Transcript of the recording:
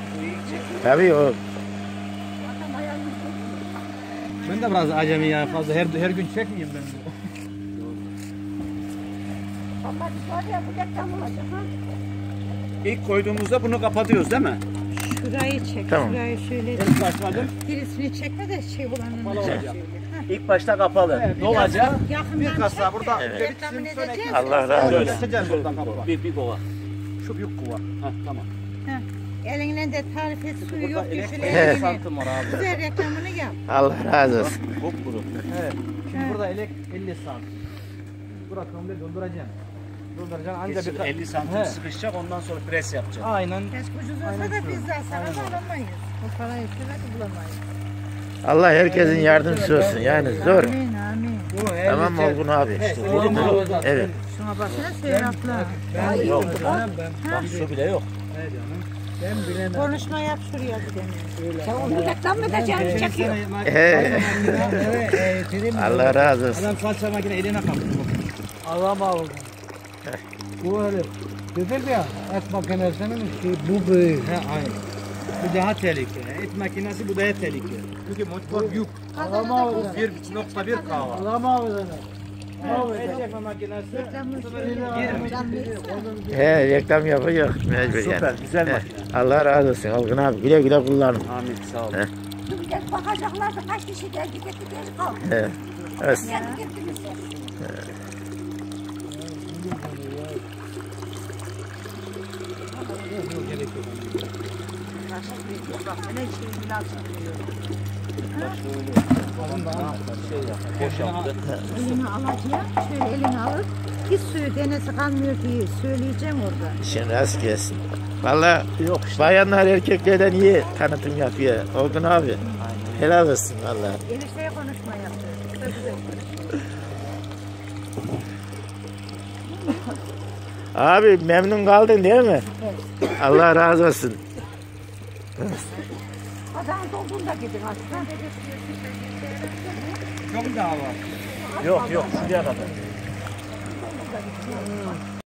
Tabii o. Ben de biraz acemi ya, fazla her gün çekmeyeyim ben. İlk koyduğumuzda bunu kapatıyoruz değil mi? Şurayı çek, Tamam. şurayı şöyle. İlk başladım. Gerisini çekme de şey olanını çek. İlk başta kapalı. Dolacak. Yakından Kasa burada. Evet. reklamını edeceğiz. Allah razı olsun. Geçeceğiz buradan kapıdan. Bir kova. Şu büyük kova. Heh, tamam. Elinden de tarif et, suyu yok ki şöyle Evet. elini. Santım var abi. Güzel reklamını yap. Allah razı olsun. Kupkuru. Evet. Şimdi burada elek 50 santim. Burası komple dolduracaksın. Dolduracaksın ancak Kesin bir 50 santim He. sıkışacak, ondan sonra pres yapacak. Aynen. Keşke ucuz olsa da biz de sana da alamayız. O parayı şöyle de bulamayız. Allah herkesin yardımcısı olsun. Yani zor. Amin amin. Tamam mı Olgun abi? Evet. Şuna baksana Serap'la. Yok. Bak su bile yok. Konuşma yap şuraya gidelim. Sen onu reklam mı edeceksin? Çekiyor. Allah razı olsun. Adam salça makine eline kaptı. Allah'ım aldım. Bu öyle. Dedik ya et makinesinin bu büyük. He aynen. Bu daha tehlikeli. Et makinesi bu daha tehlikeli. Çünkü motor yük. Allah'ım aldım. 1.1 kahva. Allah'ım aldım. Et çekme makinesi. He, reklam yapıyor. Mecbur yani. Süper, güzel He, makine. Allah razı olsun Olgun abi. Güle güle kullanın. Amin, sağ olun. He. Bakacaklar da kaç kişi geldi gitti geri kaldı. He. Evet. Boş yaptı. Elini alacağım, şöyle elini alıp hiç suyu denesi kalmıyor diye söyleyeceğim orada. İşin rast gelsin. Valla bayanlar erkeklerden iyi tanıtım yapıyor. Olgun abi. Helal olsun valla. Enişteye konuşma yaptı. Çok güzel konuşuyor. Abi memnun kaldın değil mi? Allah razı olsun. Kazan dolduğunda gidin aslında. Çok daha var. Yok, şuraya kadar.